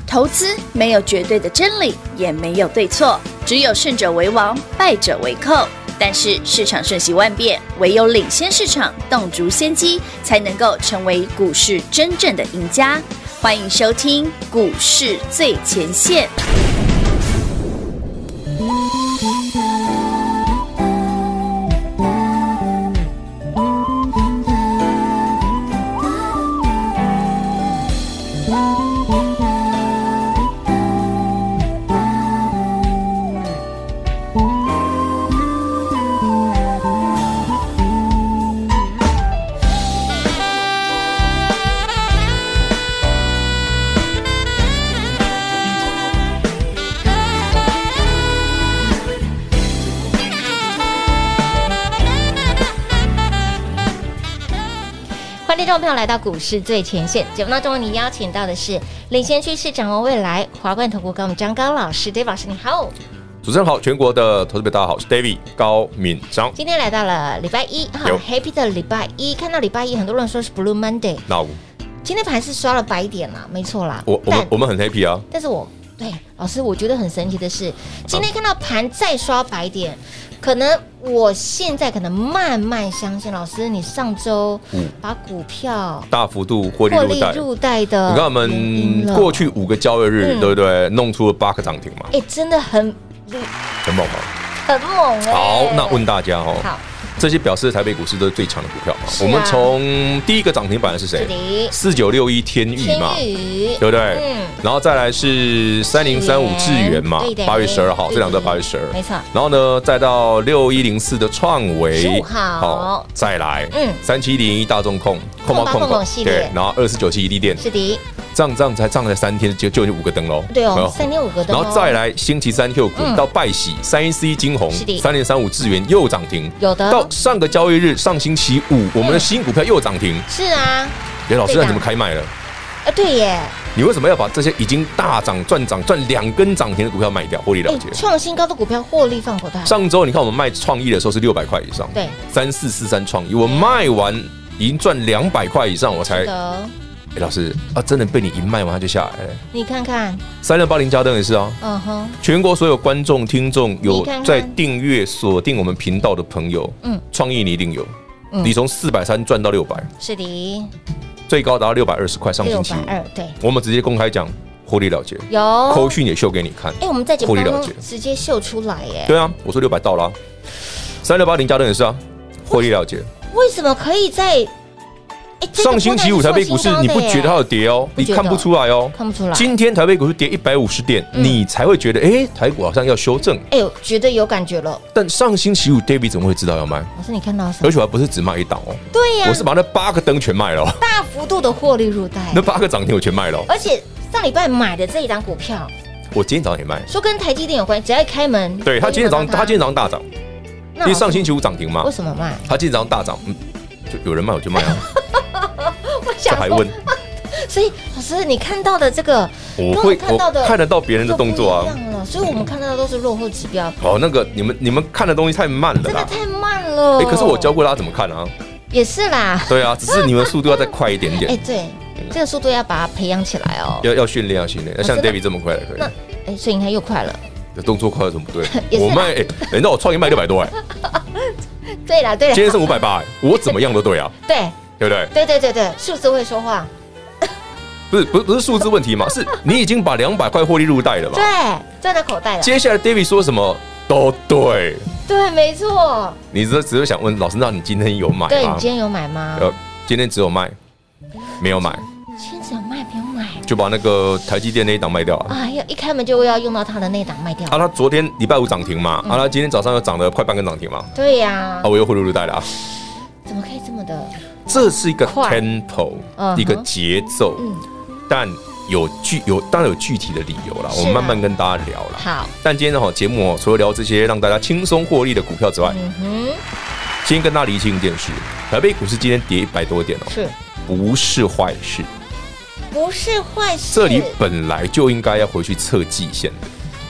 投资没有绝对的真理，也没有对错，只有胜者为王，败者为寇。但是市场瞬息万变，唯有领先市场，洞烛先机，才能够成为股市真正的赢家。欢迎收听《股市最前线》。 听众朋友来到股市最前线节目当中，你邀请到的是领先趋势、掌握未来华冠投顾高张高老师 ，David 老师你好。 主持人好，全国的投资者大家好，我是 David 高敏章。 今天来到了礼拜一，好 Happy 的礼拜一。看到礼拜一，很多人说是 Blue Monday， 那今天盘是刷了白点啦，没错啦。 我们很 happy 啊， 但是对老师，我觉得很神奇的是，今天看到盘再刷白点。可能我现在可能慢慢相信老师，你上周把股票大幅度获利入袋的， 你看我们过去5个交易日，对不对？弄出了8个涨停嘛， 真的很猛吗？ 很猛好，那问大家哦， 好。 这些表示台北股市都是最强的股票嘛？我们从第一个涨停板的是谁？4961天宇嘛，对不对？然后再来是3035智原嘛，8月12号，这两个8月12， 没错。 然后呢，再到6104的创维， 好， 再来3701大众控系列，然后2497力电， 是的。 这样才3天就有5个灯喽， 对哦，3天5个灯， 然后再来星期三 Q 股到拜喜314金红，3.35智原又涨停， 有的。 到上个交易日上星期五，我们的新股票又涨停， 是啊。 老师，那你怎么开卖了？ 对耶。 你为什么要把这些已经大涨赚2根涨停的股票卖掉，获利了结？ 创新高的股票获利放口袋。 上周你看我们卖创意的时候是600块以上， 对 ，3443创意，我卖完已经赚200块以上，我才。老师啊，真的被你一卖完它就下来了。你看看 3680 家灯也是啊，全国所有观众听众有在订阅锁定我们频道的朋友，创意你一定有，你从430赚到600， 是的， 最高达到620块，上星期五， 对， 我们直接公开讲获利了结， 有扣讯也秀给你看， 我们在节目当中直接秀出来耶， 对啊，我说600到了，3680家灯也是啊，获利了结， 为什么可以在？ 上星期五台北股市，你不觉得它有跌哦？你看不出来哦， 看不出来。 今天台北股市跌150点，你才会觉得，台股好像要修正。 觉得有感觉了。 但上星期五 David 怎么会知道要卖？ 老师，你看到什么？ 而且我还不是只卖一档哦。 对呀， 我是把那8个灯全卖了， 大幅度的获利入袋。 那8个涨停我全卖了。 而且上礼拜买的这一档股票， 我今天早上也卖， 说跟台积电有关，只要一开门， 对他今天早上大涨，因为上星期五涨停嘛。 为什么卖？ 他今天早上大涨，就有人卖我就卖啊。这还问？ 所以老师，你看到的这个， 我看得到别人的动作啊， 所以我们看到的都是落后指标。 那个你们看的东西太慢了啦， 真的太慢了。 可是我教过大家怎么看啊？ 也是啦。 对啊，只是你们速度要再快一点点。 对，这个速度要把它培养起来哦。 要训练，要像 David 这么快才可以。 那所以你看又快了。 动作快有什么不对？我卖你知道我创业卖600多对啦， 今天剩580，我怎么样都对啊。对不对？ 对，数字会说话。 不是数字问题嘛，是你已经把200块获利入袋了嘛？ 对，赚到口袋了。 接下来 David 说什么都对。 对，没错。 你只是想问老师，那你今天有买吗？ 对，你今天有买吗？ 今天只有卖，没有买。 今天只有卖，没有买， 就把那个台积电那一档卖掉了。 一开门就要用到它的那一档卖掉。 他昨天礼拜5涨停嘛，他今天早上又涨了快半根涨停嘛。 对呀。 我又获利入袋了啊。 怎么可以这么的？ 这是一个 tempo， 一个节奏，但当然有具体的理由啦，我们慢慢跟大家聊啦。 好， 但今天的节目除了聊这些让大家轻松获利的股票之外，先跟大家厘清一件事：台北股市今天跌100多点哦，不是坏事， 不是坏事。 这里本来就应该要回去测季线的。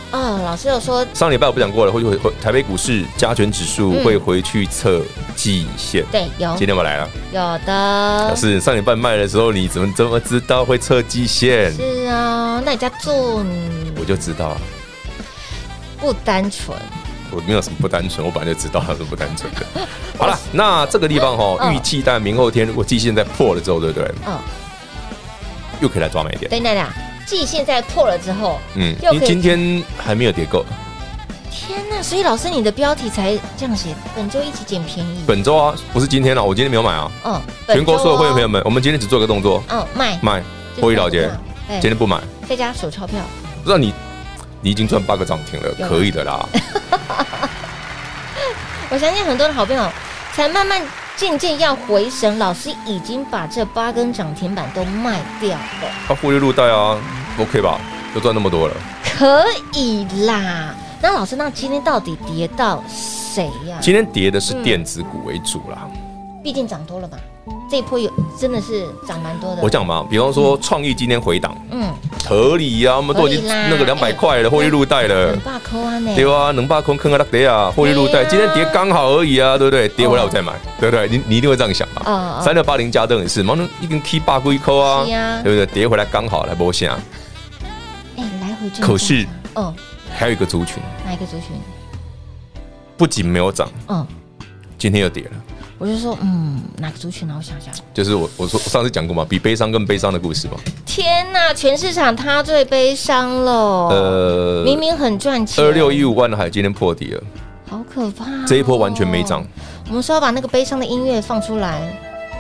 哦，老师有说上礼拜我不讲过了，会台北股市加权指数会回去测季线。 对，有。 今天我来了， 有的。 老师，上礼拜卖的时候，你怎么知道会测季线？ 是啊，那你家做我就知道， 不单纯。 我没有什么不单纯，我本来就知道它是不单纯的。好了，那这个地方预计但明后天如果季线在破了之后，对不对？又可以来抓买点。 等等啦，季线在破了之后， 因为今天还没有跌够。 天哪！所以老师你的标题才这样写，本周一起捡便宜。 本周啊，不是今天啊，我今天没有买啊。全国所有会员朋友们，我们今天只做个动作。卖，获利了结。今天不买， 在家数钞票。 不知道你已经赚8个涨停了，可以的啦。 我相信很多的好朋友才慢慢渐渐要回神，老师已经把这8根涨停板都卖掉了。 他获利入袋啊 ，OK 吧？就赚那么多了， 可以啦。那老师，那今天到底跌到谁呀？ 今天跌的是电子股为主啦， 毕竟涨多了嘛。这一波真的是涨蛮多的。 我讲嘛，比方说创意今天回档，合理啊，我们都已经那个200块了，获利入袋了 ，200块啊呢， 对啊，200块坑啊跌啊，获利入袋，今天跌刚好而已啊，对不对？跌回来我再买，对不对？你一定会这样想啊。3680嘉登也是，马上一根 K 8块扣啊，对不对？跌回来刚好来摸下， 来回可是还有一个族群， 哪一个族群？ 不仅没有涨，今天又跌了。 我就说，哪个族群呢？我想想， 就是我说上次讲过嘛，比悲伤更悲伤的故事嘛。 天哪，全市场他最悲伤了。明明很赚钱 ，2615万海今天破底了， 好可怕。 这一波完全没涨。 我们说要把那个悲伤的音乐放出来。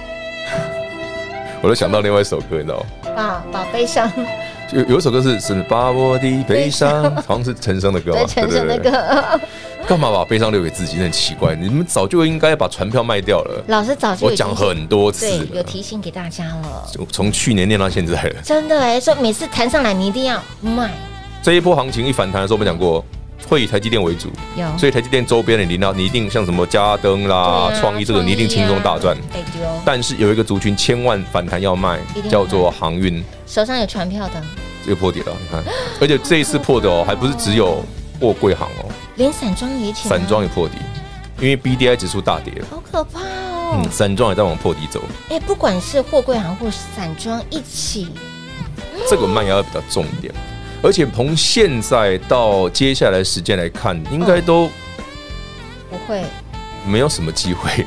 我都想到另外一首歌，你知道吗？把悲伤。 有一首歌是把我的悲伤，好像是陈升的歌吧？ 对，陈升的歌。 干嘛把悲伤留给自己？很奇怪，你们早就应该把船票卖掉了。 老师早就我讲很多次了， 有提醒给大家了。 从去年念到现在了， 真的说每次弹上来你一定要卖。 这一波行情一反弹的时候，我们讲过会以台积电为主，所以台积电周边的你一定像什么嘉登啦、创意这个你一定轻松大赚。但是有一个族群千万反弹要卖，叫做航运， 手上有船票的。 又破底了，你看，而且这一次破的还不是只有货柜行连散装也起来， 散装也破底，因为 BDI 指数大跌了， 好可怕哦。 散装也在往破底走。 不管是货柜行或散装一起， 这个卖压要比较重一点，而且从现在到接下来时间来看，应该都不会， 没有什么机会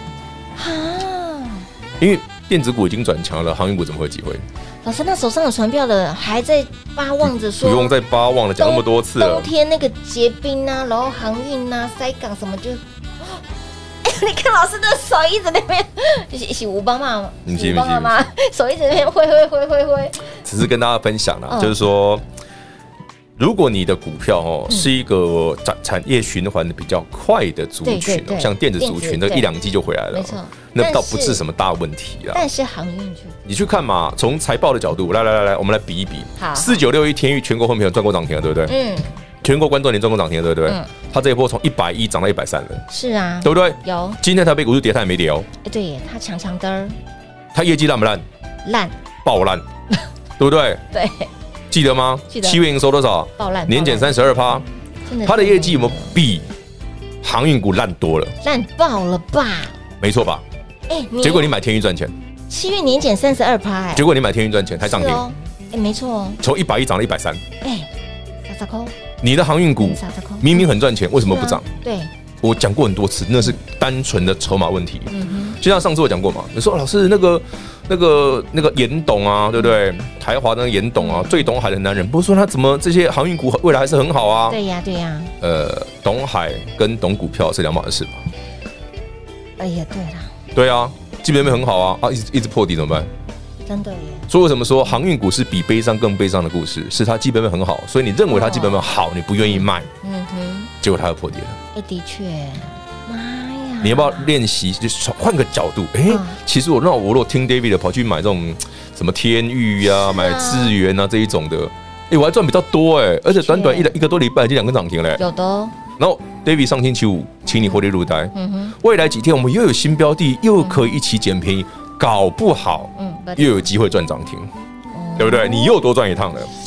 因为电子股已经转强了，航运股怎么会有机会？ 老师，那手上有船票的还在巴望着说， 不用再巴望了，讲那么多次了。 冬天那个结冰啊，然后航运啊、塞港什么就，你看老师的手一直那边，是吴帮嘛？吴帮嘛？手一直那边挥。 只是跟大家分享啦，就是说，如果你的股票是一个产业循环的比较快的族群，像电子族群，这1-2季就回来了， 没错。 那倒不是什么大问题啦。 但是航运你去看嘛，从财报的角度，来，我们来比一比。4961天钰全国会员赚过涨停了，对不对？全国观众年赚过涨停了，对不对？它这一波从110涨到130了。 是啊， 对不对？ 有。 今天台北股市跌，它也没跌哦。 对耶，它强的。 它业绩烂不烂？ 烂， 爆烂，对不对？ 对。 记得吗？7月营收多少？ 爆烂， 年减32%。它的业绩有没有比航运股烂多了？ 烂爆了吧？ 没错吧？结果你买天钰赚钱 ，7月年减32%， 结果你买天钰赚钱还涨停， 没错， 从110涨到130， 傻扣， 你的航运股明明很赚钱，为什么不涨？ 对， 我讲过很多次，那是单纯的筹码问题。就像上次我讲过嘛，你说老师那个严董啊，对不对？台华那个严董啊，最懂海的男人，不是说他怎么这些航运股未来还是很好啊？ 对呀。 懂海跟懂股票是2码的事吧？ 对啦。 对啊，基本面很好啊，一直破底怎么办？ 真的耶。 所以为什么说航运股是比悲伤更悲伤的故事？是它基本面很好，所以你认为它基本面好，你不愿意卖，结果它又破底了。 的确，妈呀！ 你要不要练习？就是换个角度，其实我如果听 David 的，跑去买这种什么天钰啊，买智原啊这一种的，我还赚比较多而且短一个多礼拜就2根涨停嘞， 有的。 然后 David 上星期五请你获利入袋，未来几天我们又有新标的，又可以一起捡便宜，搞不好又有机会赚涨停，对不对？你又多赚一趟了。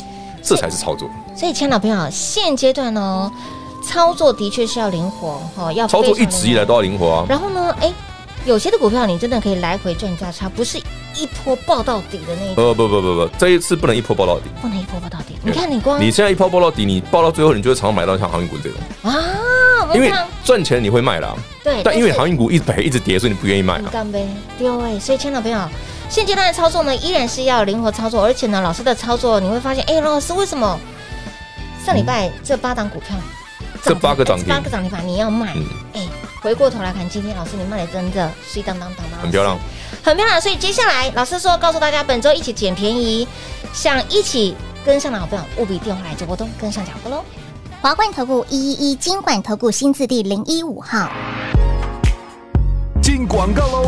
这才是操作。 所以，亲爱的朋友，现阶段哦，操作的确是要灵活要操作一直以来都要灵活啊。 然后呢，有些的股票你真的可以来回赚价差，不是一波爆到底的那一种。 不，这一次不能一波爆到底， 不能一波爆到底。你看你光你现在一波爆到底，你爆到最后，你就会常常买到像航运股这种啊， 因为赚钱你会卖啦。 对， 但因为航运股一直跌，所以你不愿意卖啊。 干杯，丢所以，亲爱的朋友，现阶段的操作呢，依然是要灵活操作，而且呢，老师的操作你会发现，老师为什么上礼拜这8档股票， 这8个涨停， 你要卖？回过头来看，今天老师你卖的真的是当很漂亮， 很漂亮。所以接下来老师说告诉大家，本周一起捡便宜，想一起跟上的好朋友，务必电话来做波动，跟上脚步喽。 华冠投顾111金管投顾新字第015号。 进广告喽。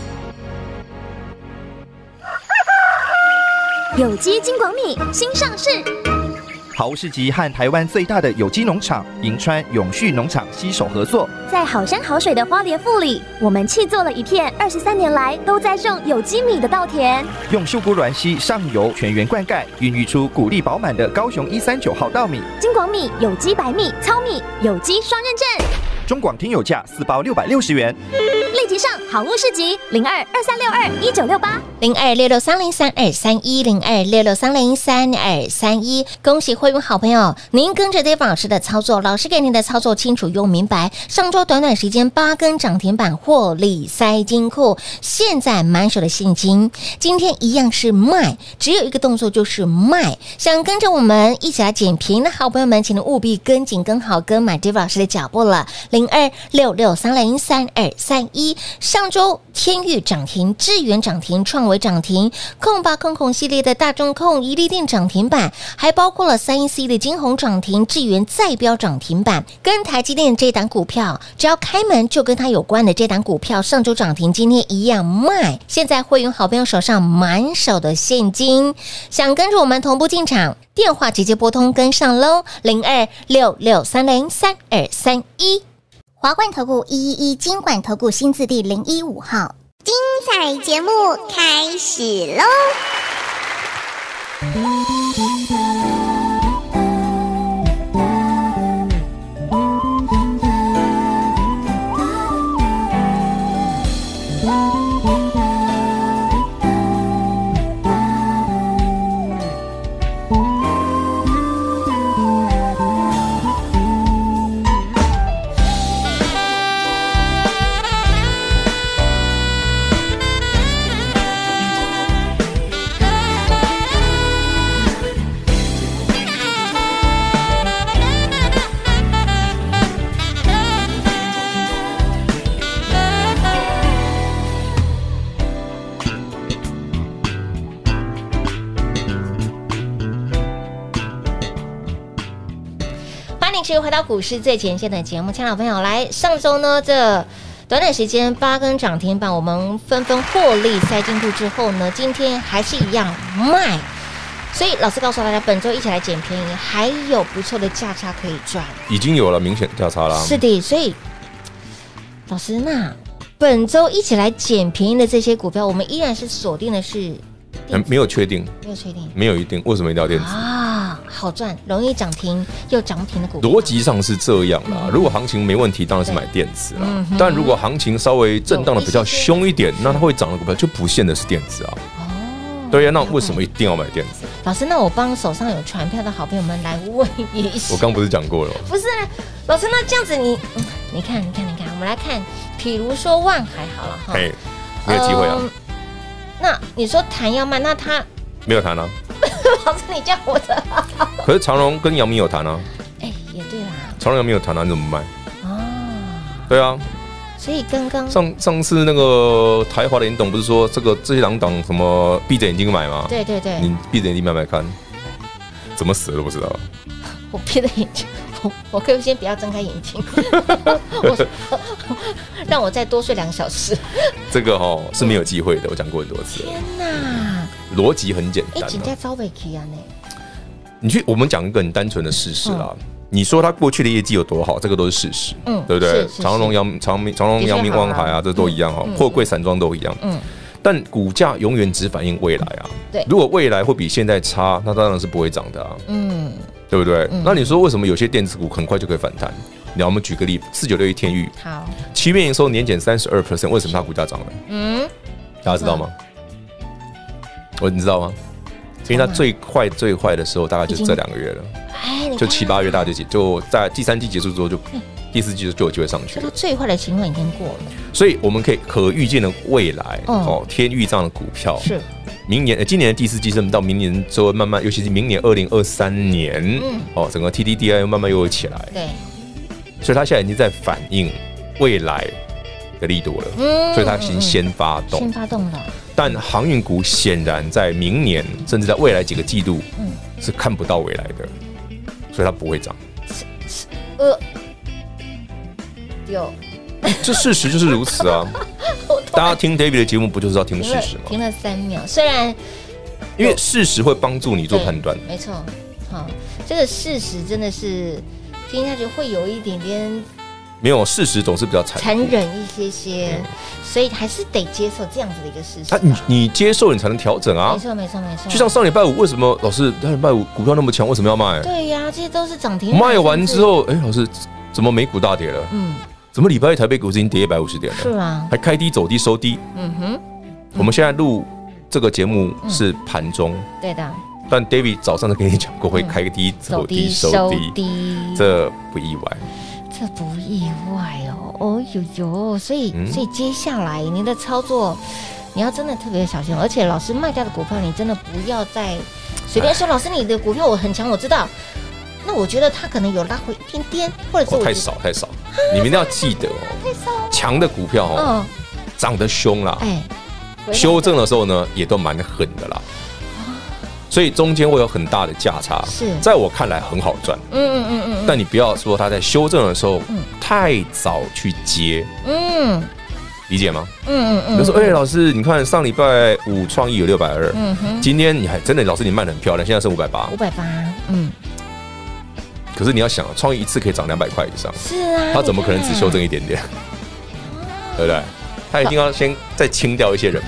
有机金广米新上市。 好物市集和台湾最大的有机农场银川永续农场携手合作， 在好山好水的花莲富里，我们砌作了一片23年来都在种有机米的稻田， 用秀姑峦溪上游全员灌溉，孕育出谷粒饱满的高雄139号稻米。 金广米有机白米、糙米，有机双认证。 中广听友价4包660元， 立即上好物市集 0223621968，0266303231，0266303231。恭喜会员好朋友，您跟着 David 老师的操作，老师给您的操作清楚又明白。上周短时间8根涨停板获利塞金库，现在满手的现金，今天一样是卖，只有一个动作就是卖。想跟着我们一起来捡便宜的好朋友们，请您务必跟紧跟好跟买 David 老师的脚步了。0266303231，上周天钰涨停，智原涨停，创维涨停，控8控系列的大中控、一利电涨停板，还包括了314的金鸿涨停，智原再标涨停板，跟台积电这档股票，只要开门就跟它有关的这档股票，上周涨停，今天一样卖。现在会员好朋友手上满手的现金，想跟着我们同步进场，电话直接拨通跟上喽，0266303231。 华冠投顾111金管投顾新字第015号，精彩节目开始喽！ 持续回到股市最前线的节目，亲爱的朋友，来上周呢，这短时间8根涨停板，我们纷纷获利塞进去之后呢，今天还是一样卖。所以老师告诉大家，本周一起来捡便宜，还有不错的价差可以赚， 已经有了明显价差啦。 是的，所以老师，那本周一起来捡便宜的这些股票，我们依然是锁定的是没有确定，没有一定，为什么一定要电子啊？好赚，容易涨停又涨停的股票， 逻辑上是这样啦。如果行情没问题，当然是买电子啦。但如果行情稍微震荡的比较凶一点，那它会涨的股票就不见得是电子啊。对呀，那为什么一定要买电子？ 老师，那我帮手上有传票的好朋友们来问一下。 我刚不是讲过了？ 不是，老师，那这样子你看，我们来看，比如说万海好了哈， 没有机会啊。 那你说谈要卖，那他没有谈啊。 老师，你这样我的。 可是长荣跟阳明有谈啊。 也对啦。 长荣阳明有谈啊，你怎么卖？对啊。 所以刚刚上次那个台华联董不是说这些两档什么闭着眼睛买吗？ 对， 你闭着眼睛买看，怎么死都不知道。 我闭着眼睛，我可以先不要睁开眼睛，让我再多睡2个小时。 这个是没有机会的，我讲过很多次。 天哪， 逻辑很简单。 请假招北 K 啊呢？ 我们讲一个很单纯的事实啦。你说他过去的业绩有多好，这个都是事实，对不对？长荣、阳明、万海啊，这都一样货柜散装都一样。 但股价永远只反映未来啊。 对， 如果未来会比现在差，那当然是不会涨的啊。对不对？那你说为什么有些电子股很快就可以反弹？我们举个例，4961天钰， 好 ，7月营收年减32%，为什么它股价涨了？大家知道吗？你知道吗？因为它最坏的时候大概就这2个月了，就7、8月大家就在第3季结束之后就。第4季就有机会上去， 它最坏的情况已经过了， 所以我们可预见的未来天钰这样的股票是今年的第4季，甚至到明年之后慢慢，尤其是明年2023年，整个 TDDI 又慢慢又会起来， 对， 所以它现在已经在反映未来的力度了，所以它已经先发动了。 但航运股显然在明年甚至在未来几个季度是看不到未来的，所以它不会涨。 有， 这事实就是如此啊！大家听 David 的节目不就是要听事实吗？ 听了3秒，虽然因为事实会帮助你做判断， 没错。好，这个事实真的是听下去会有一点点没有事实总是比较残忍一些，所以还是得接受这样子的一个事实。 你接受你才能调整啊！ 没错。 就像上礼拜五，为什么老师上礼拜五股票那么强，为什么要卖？ 对呀，这些都是涨停。 卖完之后，老师怎么美股大跌了？怎么礼拜一台北股市已经跌150点了？ 是啊， 还开低走低收低。我们现在录这个节目是盘中， 对的。 但 David 早上就跟你讲过，会开低走低收低，这不意外。 这不意外哦，所以接下来您的操作，你要真的特别小心，而且老师卖掉的股票，你真的不要再随便说。老师，你的股票我很强，我知道。那我觉得它可能有拉回一点点，或者是太少，你们一定要记得强的股票涨得凶啦，修正的时候呢也都蛮狠的啦，所以中间会有很大的价差，在我看来很好赚，但你不要说它在修正的时候太早去接，理解吗？比如说，老师，你看上礼拜五创意有620，今天你还真的，老师你卖得很漂亮，现在剩580，可是你要想，创意一次可以涨200块以上， 是啊， 它怎么可能只修正一点点？对不对？它一定要先再清掉一些人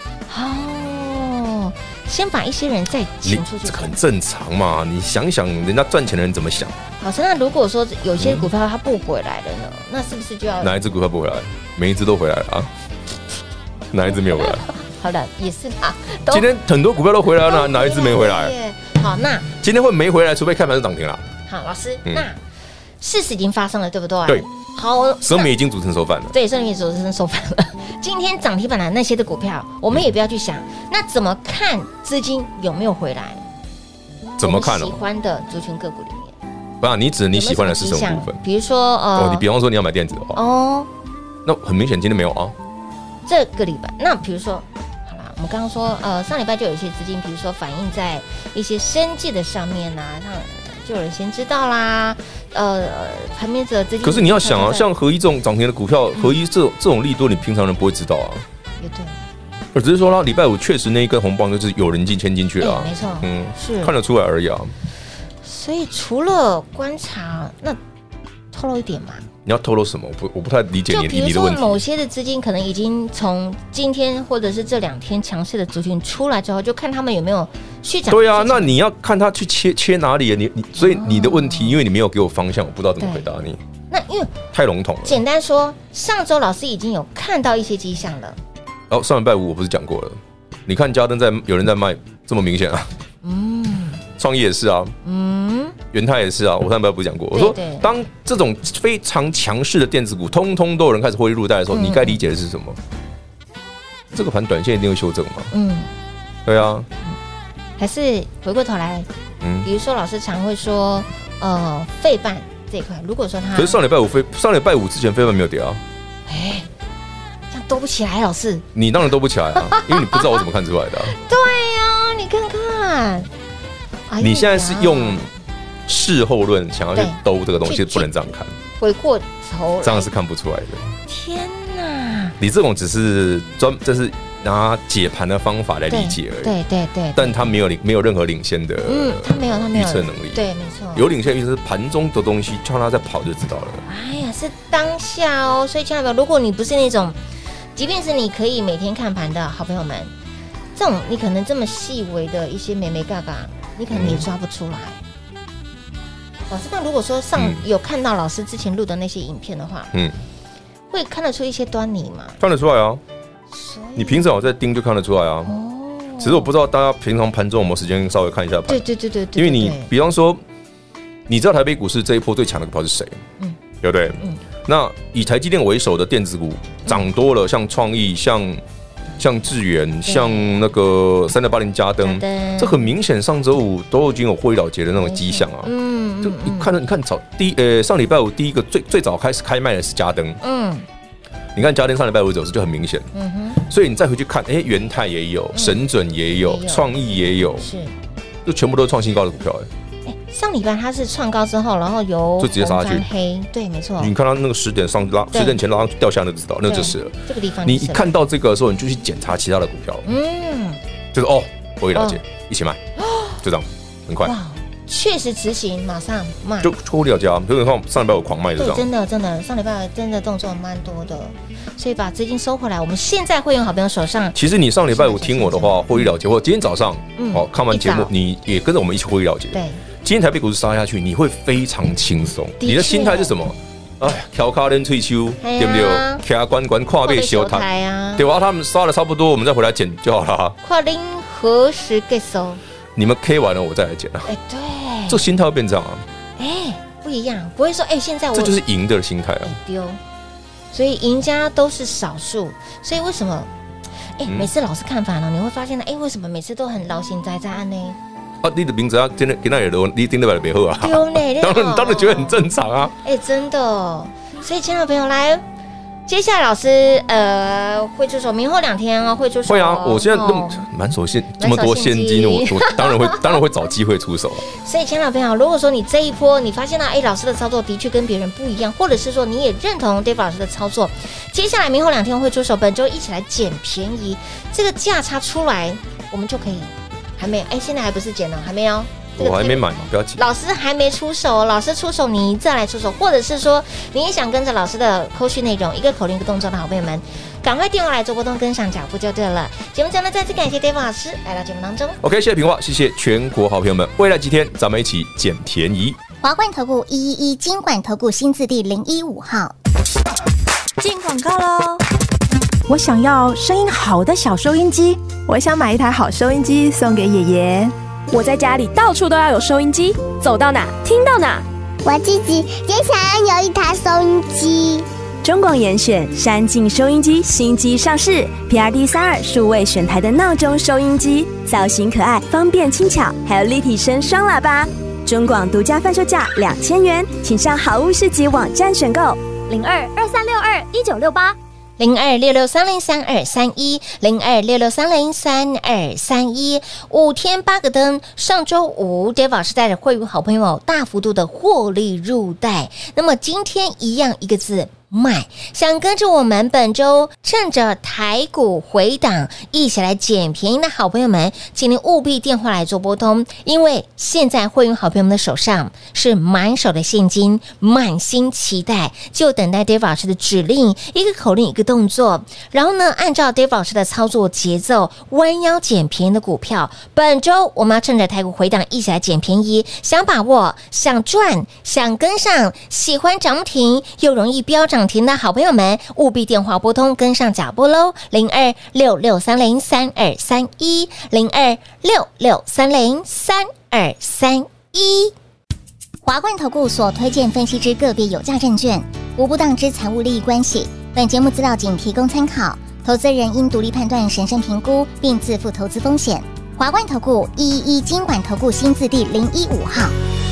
嘛。 先把一些人再清出去， 这很正常嘛。你想想，人家赚钱的人怎么想？ 老师，那如果说有些股票它不回来了呢？那是不是就要哪一只股票不回来？每一只都回来了啊？哪一只没有回来？ 好的，也是啦。 今天很多股票都回来了，哪一只没回来？ 好，那今天会没回来，除非开盘就涨停了。 好，老师，那事实已经发生了，对不对？ 对。 好， 生米已经煮成熟饭了。 对，生米煮成熟饭了。今天涨停板的那些的股票，我们也不要去想，那怎么看资金有没有回来？ 怎么看？ 喜欢的族群个股里面， 不是你指你喜欢的是什么部分？ 比如说你比方说你要买电子的话，那很明显今天没有啊。 这个礼拜，那比如说。我们刚刚说，上礼拜就有一些资金，比如说反映在一些生技的上面啊，就有人先知道啦。盘面的资金， 可是你要想啊，像合一这种涨停的股票，合一这种利多，你平常人不会知道啊。 也对。 我只是说，他礼拜五确实那一根红棒就是有人签进去了， 没错，是看得出来而已啊。 所以除了观察，那透露一点嘛。 你要透露什么？我不太理解你的问题。就比如说某些的资金可能已经从今天或者是这2天强势的族群出来之后，就看他们有没有续涨。 对啊，那你要看他去切哪里？所以你的问题，因为你没有给我方向，我不知道怎么回答你。 那因为太笼统了。 简单说，上周老师已经有看到一些迹象了。 上礼拜五我不是讲过了？你看嘉登有人在卖，这么明显啊。创意也是啊。元泰也是啊，我上礼拜不是讲过？我说，当这种非常强势的电子股，通通都有人开始获利入袋的时候，你该理解的是什么？这个盘短线一定会修正嘛？对啊。 还是回过头来，比如说老师常会说，费半这一块，如果说它， 可是上礼拜五之前费半没有跌啊。 这样兜不起来，老师。你当然兜不起来啊，因为你不知道我怎么看出来的。 对呀，你看看。 你现在是用事后论想要去兜这个东西，不能这样看。 回过头， 这样是看不出来的。 天哪！ 你这种只是这是拿解盘的方法来理解而已。 对。 但它没有任何领先的， 它没有预测能力。 对，没错。 有领先预测是盘中的东西，叫它在跑就知道了。 哎呀，是当下哦。所以亲爱的，如果你不是那种即便是你可以每天看盘的好朋友们，这种你可能这么细微的一些眉眉嘎嘎，你可能也抓不出来。老师，那如果说有看到老师之前录的那些影片的话，会看得出一些端倪吗？ 看得出来啊，你平常有在盯就看得出来啊。只是我不知道大家平常盘中有没有时间稍微看一下盘。 对， 因为你比方说，你知道台北股市这一波最强的股票是谁？对不对？那以台积电为首的电子股涨多了，像创意、像智元、像那个3680嘉登，这很明显上周五都已经有获利了结的那种迹象啊。就你看上礼拜五第一个最早开始开卖的是嘉登。你看嘉登上礼拜五走势就很明显。所以你再回去看，元泰也有，神准也有，创意也有，就全部都是创新高的股票。 上礼拜它是创高之后，然后由就直接杀下去， 黑，对，没错。 你看到那个10点前拉掉下来就知道，那就是了。 这个地方， 你一看到这个的时候，你就去检查其他的股票，就是获利了结，一起卖，就这样，很快。 确实执行，马上卖， 就获利了结啊！就是看上礼拜有狂卖的， 对，真的，上礼拜真的动作蛮多的，所以把资金收回来。我们现在会员好朋友手上， 其实你上礼拜五听我的话，获利了结，或今天早上看完节目，你也跟着我们一起获利了结。对。今天台北股市杀下去，你会非常轻松。你的心态是什么？调卡人退休，对不对？卡关跨背修台，对吧？他们杀的差不多，我们再回来捡就好了。 跨零何时结束？ 你们 K 完了，我再来捡啊。 对， 这心态会变这样啊。 不一样，不会说现在我这就是赢的心态啊。 丢，所以赢家都是少数。所以为什么？每次老师看法呢，你会发现呢，为什么每次都很劳心哉哉呢？ 你的名字真的跟那有人，你听得白后啊？当然觉得很正常啊。 真的，所以亲爱的朋友来，接下来老师会出手，明后2天会出手。 会啊，我现在满手这么多现金，我当然会找机会出手。 所以亲爱的朋友，如果说你这一波你发现到老师的操作的确跟别人不一样，或者是说你也认同 David 老师的操作，接下来明后2天会出手，本周一起来捡便宜，这个价差出来，我们就可以。还没有，现在还不是捡呢，还没有。 我还没买嘛，不要急。 老师还没出手，老师出手你再来出手，或者是说你也想跟着老师的扣讯内容，一个口令一个动作的好朋友们，赶快电话来做波动，跟上脚步就对了。节目中呢，再次感谢 David 老师来到节目当中。 OK， 谢谢平话，谢谢全国好朋友们，未来几天咱们一起捡便宜。 华冠投顾111金管投顾新字第015号。 进广告喽！我想要声音好的小收音机，我想买一台好收音机送给爷爷。我在家里到处都要有收音机，走到哪听到哪。 我自己也想要有一台收音机。 中广严选山境收音机新机上市 ，PRD32数位选台的闹钟收音机，造型可爱，方便轻巧，还有立体声双喇叭。中广独家贩售价2000元，请上好物市集网站选购。 02-2362-1968。 0266303231，0266303231，5天8个灯。上周五 David 老师带着会员好朋友大幅度的获利入袋，那么今天一样一个字。卖，想跟着我们本周趁着台股回档一起来捡便宜的好朋友们，请您务必电话来做拨通，因为现在会员好朋友们的手上是满手的现金，满心期待，就等待 David 老师的指令，一个口令一个动作，然后呢，按照 David 老师的操作节奏，弯腰捡便宜的股票。本周我们要趁着台股回档一起来捡便宜，想把握，想赚，想跟上，喜欢涨停又容易飙涨停的好朋友们，务必电话拨通，跟上脚步喽！0266303231，0266303231。 华冠投顾所推荐分析之个别有价证券，无不当之财务利益关系。本节目资料仅提供参考，投资人应独立判断、审慎评估，并自负投资风险。华冠投顾111金管投顾新字第015号。